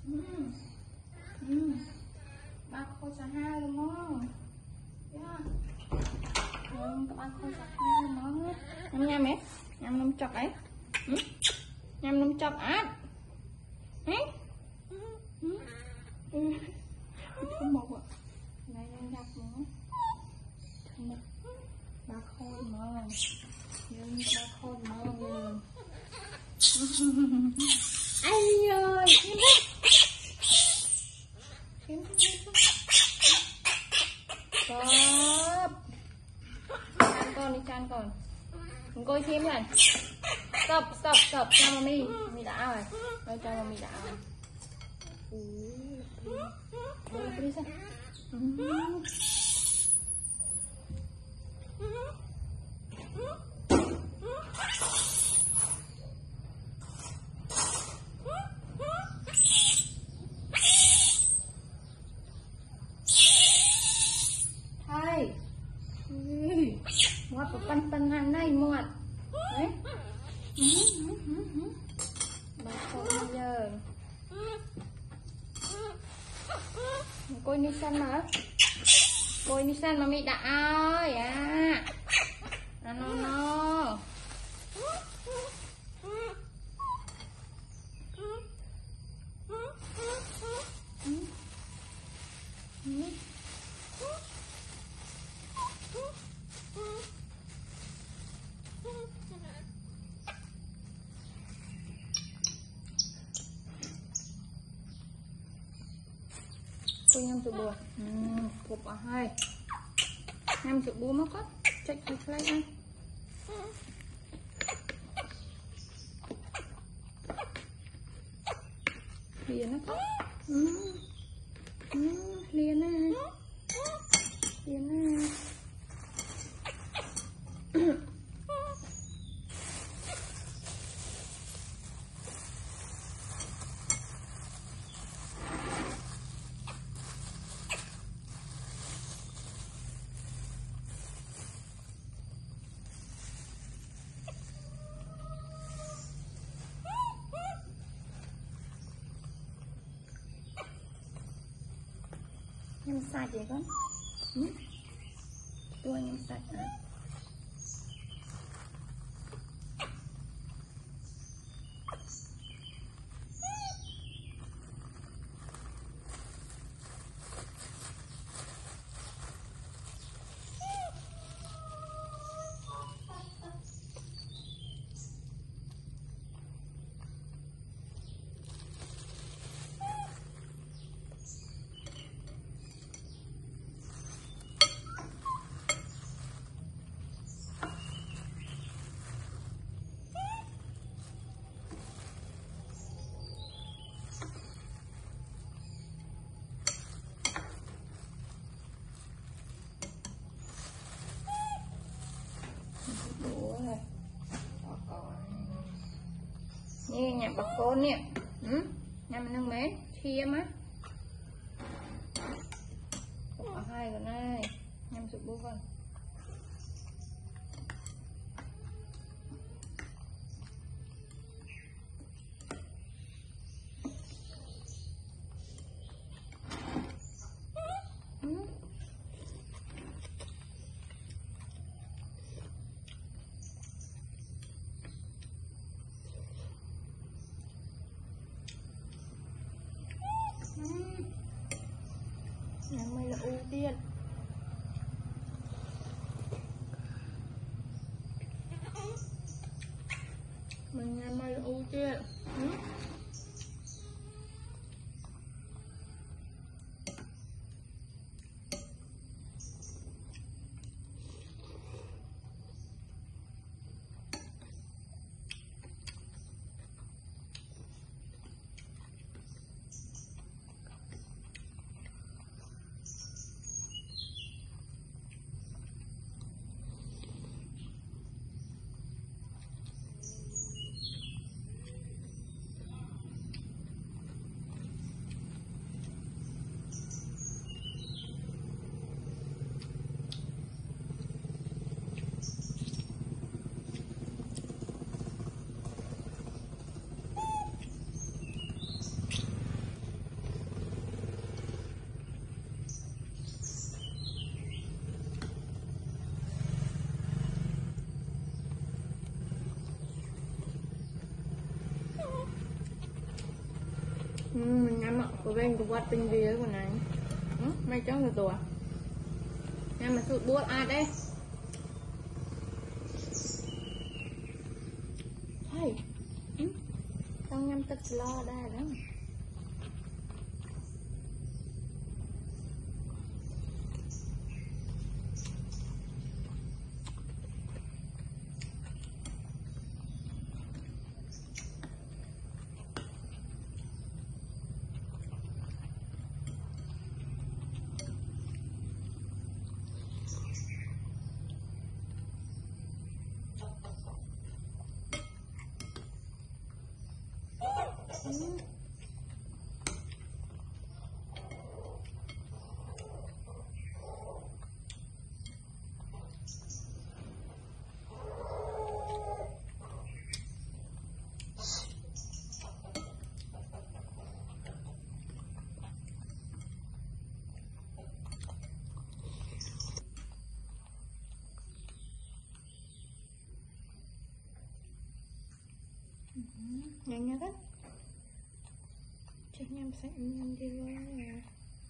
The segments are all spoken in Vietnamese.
Ba khôi sa ha luôn đó. Ba khôi sa ha luôn đó. Nhâm nhâm ấy. Nhâm nôm chọc ấy. Nhâm nôm chọc á. Không một ạ. Này đang gặp nữa. Ba khôi mà. Nhưng ba khôi mà. Ai ơi. Stop. Chan con đi, chan con. Đừng coi thêm này. Stop. Cho mami. Mami đã rồi. Thôi cho mami đã rồi. Boleh beri saya. Hai. Muat pan-panan này muat. Đấy. Bà con giờ. Coi Nissan mà. Coi Nissan mà mày đã ơi à. No. Cô nhâm sữa bùa. Cục ở hai. Nhâm sữa bùa mất á. Check cái play ăn. Liền nó có. Liền á. Liền á. Nhâm sạch vậy con. Tôi nhâm sạch hả? Nè nhà bọc con nè. Nhà mình nâng mấy thêm á. Có hai con này. Nhâm sụp bố con. Nhà mày là ưu tiên. Mình nhà mày là ưu tiên. Nhắm ạ, có bên buat bên bia của này. Mày cho người tùa. Nhắm mà sụt buat ai đây? Hey. Tao nhắm tất lo đây đó. Nhanh nha đấy. Chắc em sẽ nhanh đi với này.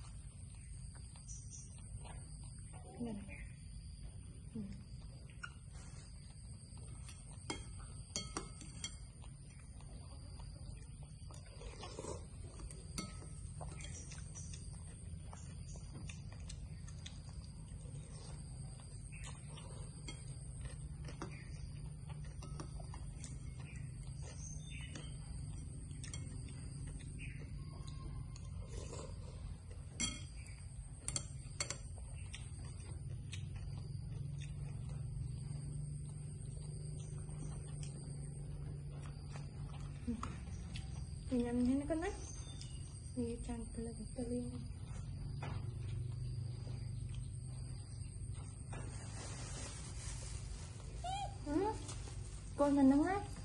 Thì nhầm thế nó có nách thì chẳng là tơ liên con là nắng á.